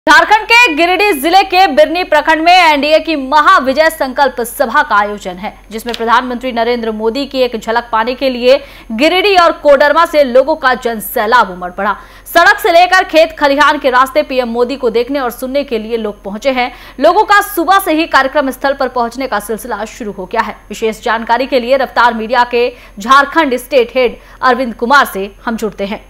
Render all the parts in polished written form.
झारखंड के गिरिडीह जिले के बिरनी प्रखंड में एनडीए की महाविजय संकल्प सभा का आयोजन है, जिसमें प्रधानमंत्री नरेंद्र मोदी की एक झलक पाने के लिए गिरिडीह और कोडरमा से लोगों का जनसैलाब उमड़ पड़ा। सड़क से लेकर खेत खलिहान के रास्ते पीएम मोदी को देखने और सुनने के लिए लोग पहुंचे हैं। लोगों का सुबह से ही कार्यक्रम स्थल पर पहुंचने का सिलसिला शुरू हो गया है। विशेष जानकारी के लिए रफ्तार मीडिया के झारखंड स्टेट हेड अरविंद कुमार से हम जुड़ते हैं।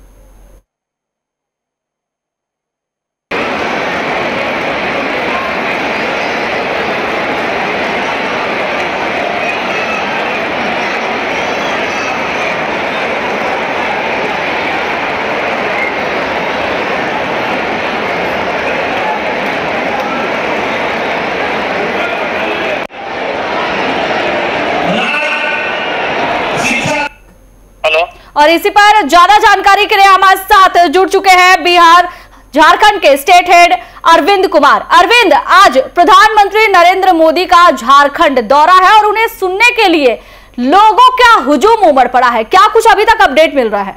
और इसी पर ज्यादा जानकारी के लिए हमारे साथ जुड़ चुके हैं बिहार झारखंड के स्टेट हेड अरविंद कुमार। अरविंद, आज प्रधानमंत्री नरेंद्र मोदी का झारखंड दौरा है और उन्हें सुनने के लिए लोगों का हुजूम उमड़ पड़ा है। क्या कुछ अभी तक अपडेट मिल रहा है?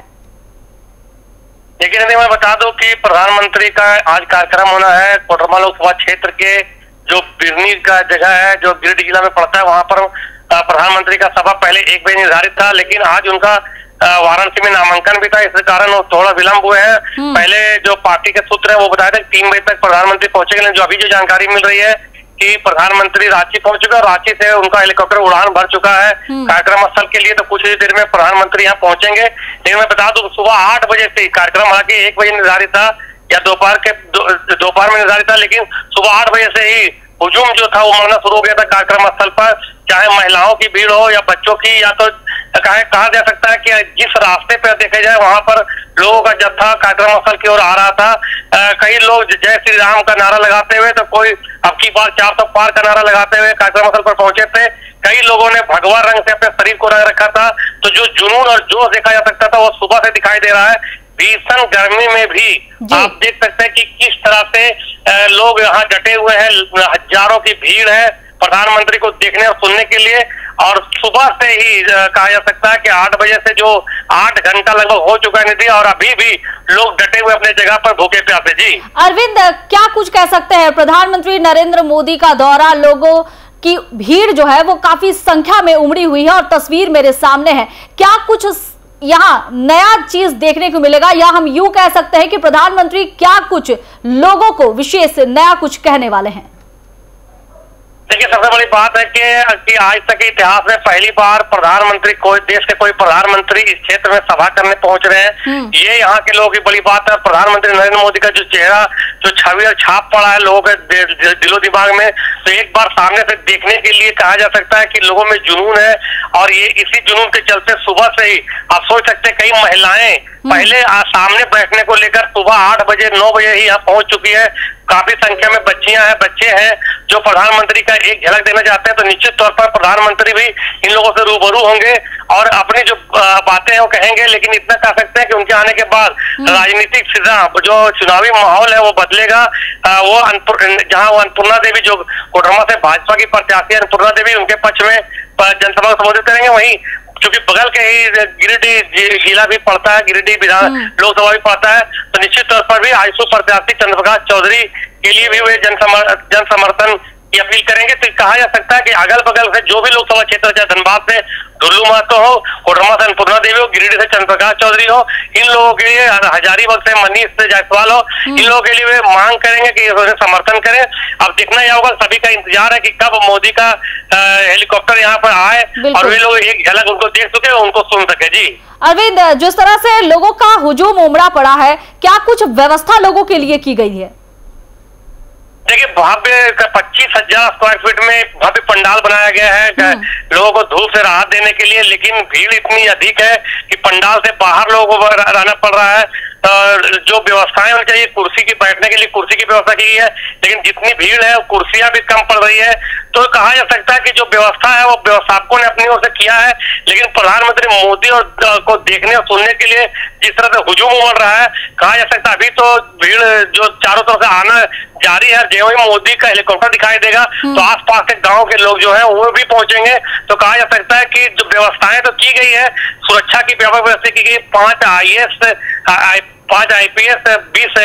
देखिए, मैं बता दूं कि प्रधानमंत्री का आज कार्यक्रम होना है कोडरमा लोकसभा क्षेत्र के जो बिरनी का जगह है, जो गिरिडीह जिला में पड़ता है, वहां पर प्रधानमंत्री का सभा पहले 1 बजे निर्धारित था, लेकिन आज उनका वाराणसी में नामांकन भी था, इस कारण थोड़ा विलंब हुए हैं। पहले जो पार्टी के सूत्र है वो बताया था 3 बजे तक प्रधानमंत्री पहुंचेंगे, जो अभी जो जानकारी मिल रही है कि प्रधानमंत्री रांची पहुंच चुके हैं और रांची से उनका हेलीकॉप्टर उड़ान भर चुका है कार्यक्रम स्थल के लिए, तो कुछ ही देर में प्रधानमंत्री यहाँ पहुंचेंगे। लेकिन मैं बता दूं सुबह 8 बजे से कार्यक्रम, हालांकि 1 बजे निर्धारित था या दोपहर में निर्धारित था, लेकिन सुबह 8 बजे से ही हुजूम जो था वो मरना शुरू हो गया था कार्यक्रम स्थल पर, चाहे महिलाओं की भीड़ हो या बच्चों की, या तो कहा जा सकता है कि जिस रास्ते पर देखे जाए वहां पर लोगों का जत्था कार्यक्रम स्थल की ओर आ रहा था। कई लोग जय श्री राम का नारा लगाते हुए, तो कोई अब की बार 400 पार का नारा लगाते हुए कार्यक्रम स्थल पर पहुंचे थे। कई लोगों ने भगवा रंग से अपने शरीर को रंग रखा था, तो जो जुनून और जोश देखा जा सकता था वो सुबह से दिखाई दे रहा है। भीषण गर्मी में भी आप देख सकते हैं कि किस तरह से लोग यहाँ डटे हुए हैं, हजारों की भीड़ है प्रधानमंत्री को देखने और सुनने के लिए। और सुबह से ही कहा जा सकता है कि 8 बजे से जो 8 घंटा लगभग हो चुका है निधि, और अभी भी लोग डटे हुए अपने जगह पर भूखे प्यासे। जी अरविंद, क्या कुछ कह सकते हैं? प्रधानमंत्री नरेंद्र मोदी का दौरा, लोगों की भीड़ जो है वो काफी संख्या में उमड़ी हुई है और तस्वीर मेरे सामने है। क्या कुछ यहाँ नया चीज देखने को मिलेगा, या हम यूं कह सकते हैं कि प्रधानमंत्री क्या कुछ लोगों को विशेष नया कुछ कहने वाले हैं? देखिए, सबसे बड़ी बात है कि आज तक के इतिहास में पहली बार प्रधानमंत्री, कोई देश के कोई प्रधानमंत्री इस क्षेत्र में सभा करने पहुंच रहे हैं। ये यहाँ के लोगों की बड़ी बात है। प्रधानमंत्री नरेंद्र मोदी का जो चेहरा, जो छवि और छाप पड़ा है लोगों के दिलो दिमाग में, तो एक बार सामने से देखने के लिए कहा जा सकता है कि लोगों में जुनून है। और ये इसी जुनून के चलते सुबह से ही आप सोच सकते हैं, कई महिलाएं पहले सामने बैठने को लेकर सुबह 8 बजे 9 बजे ही यहाँ पहुंच चुकी है। काफी संख्या में बच्चियां हैं, बच्चे हैं जो प्रधानमंत्री का एक झलक देना चाहते हैं, तो निश्चित तौर पर प्रधानमंत्री भी इन लोगों से रूबरू होंगे और अपनी जो बातें हैं वो कहेंगे। लेकिन इतना कह सकते हैं कि उनके आने के बाद राजनीतिक फिजा, जो चुनावी माहौल है वो बदलेगा। जहां वो अन्नपूर्णा देवी, जो कोडरमा से भाजपा की प्रत्याशी अन्नपूर्णा देवी, उनके पक्ष में जनसभा को संबोधित करेंगे। वहीं क्योंकि बगल के ही गिरिडीह जिला भी पड़ता है, गिरिडीह विधान लोकसभा भी पड़ता है, तो निश्चित तौर पर भी आजसू प्रत्याशी चंद्रप्रकाश चौधरी के लिए भी वे जन समर्थन की अपील करेंगे। तो कहा जा सकता है कि अगल बगल से जो भी लोकसभा क्षेत्र, चाहे धनबाद से दुल्लू महतो हो, कोडरमा से अन्नपूर्णा देवी हो, गिरिडीह से चंद्रप्रकाश चौधरी हो, इन लोगों के लिए, हजारीबाग से मनीष जायसवाल हो, इन लोगों के लिए वे मांग करेंगे कि उन्हें समर्थन करें। अब देखना यह होगा, सभी का इंतजार है कि कब मोदी का हेलीकॉप्टर यहाँ पर आए और वे लोग एक झलक उनको देख सके, उनको सुन सके। जी अरविंद, जिस तरह से लोगों का हुजूम उमड़ा पड़ा है, क्या कुछ व्यवस्था लोगों के लिए की गई है? देखिए, भव्य 25,000 स्क्वायर फीट में भव्य पंडाल बनाया गया है लोगों को धूप से राहत देने के लिए, लेकिन भीड़ इतनी अधिक है कि पंडाल से बाहर लोगों को रहना पड़ रहा है। जो व्यवस्थाएं होनी चाहिए, कुर्सी की, बैठने के लिए कुर्सी की व्यवस्था की है, लेकिन जितनी भीड़ है कुर्सियां भी कम पड़ रही है। तो कहा जा सकता है कि जो व्यवस्था है वो व्यवस्थापकों ने अपनी ओर से किया है, लेकिन प्रधानमंत्री मोदी और को देखने और सुनने के लिए जिस तरह से हुजूम उमड़ रहा है, कहा जा सकता है अभी तो भीड़ जो चारों तरफ से आना जारी है। जो ही मोदी का हेलीकॉप्टर दिखाई देगा तो आसपास के गांव के लोग जो हैं वो भी पहुंचेंगे। तो कहा जा सकता है कि जो व्यवस्थाएं तो की गई है, सुरक्षा की व्यापक व्यवस्था की गई। 5 IAS 5 IPS 20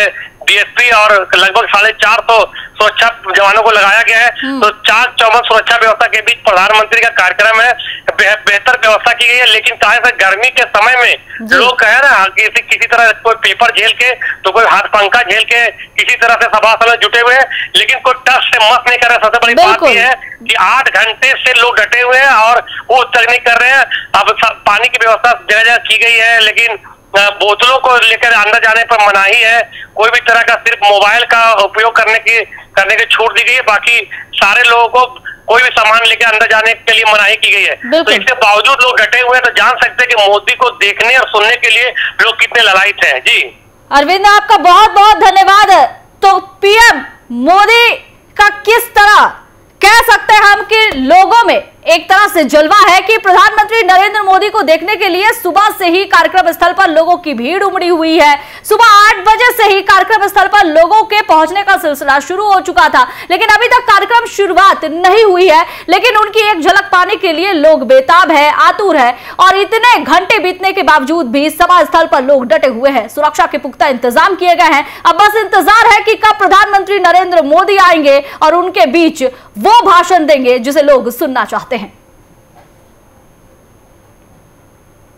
डीएसपी और लगभग 450 सुरक्षा जवानों को लगाया गया है। तो चाक चौबंद सुरक्षा व्यवस्था के बीच प्रधानमंत्री का कार्यक्रम है, बेहतर व्यवस्था की गई है। लेकिन कहा है गर्मी के समय में लोग कहे ना किसी तरह कोई पेपर झेल के तो कोई हाथ पंखा झेल के किसी तरह से सभा में जुटे हुए हैं, लेकिन कोई टस से मत नहीं कर रहा। सबसे बड़ी बात यह है कि 8 घंटे से लोग डटे हुए हैं और वो तक नहीं कर रहे हैं। अब पानी की व्यवस्था जगह जगह की गई है, लेकिन बोतलों को लेकर अंदर जाने पर मनाही है। कोई भी तरह का सिर्फ मोबाइल का उपयोग करने की छूट दी गई है। बाकी सारे लोगों को कोई भी सामान लेकर अंदर जाने के लिए मनाही की गई है। तो इसके बावजूद लोग डटे हुए हैं, तो जान सकते हैं कि मोदी को देखने और सुनने के लिए लोग कितने ललायित हैं। जी अरविंद, आपका बहुत बहुत धन्यवाद। तो पीएम मोदी का किस तरह कह सकते हैं हम कि लोगों में एक तरह से जलवा है कि प्रधानमंत्री नरेंद्र मोदी को देखने के लिए सुबह से ही कार्यक्रम स्थल पर लोगों की भीड़ उमड़ी हुई है। सुबह 8 बजे से ही कार्यक्रम स्थल पर लोगों के पहुंचने का सिलसिला शुरू हो चुका था, लेकिन अभी तक कार्यक्रम शुरुआत नहीं हुई है। लेकिन उनकी एक झलक पाने के लिए लोग बेताब है, आतुर है, और इतने घंटे बीतने के बावजूद भी सभा स्थल पर लोग डटे हुए हैं। सुरक्षा के पुख्ता इंतजाम किए गए हैं। अब बस इंतजार है कि कब प्रधानमंत्री नरेंद्र मोदी आएंगे और उनके बीच वो भाषण देंगे जिसे लोग सुनना चाहते हैं।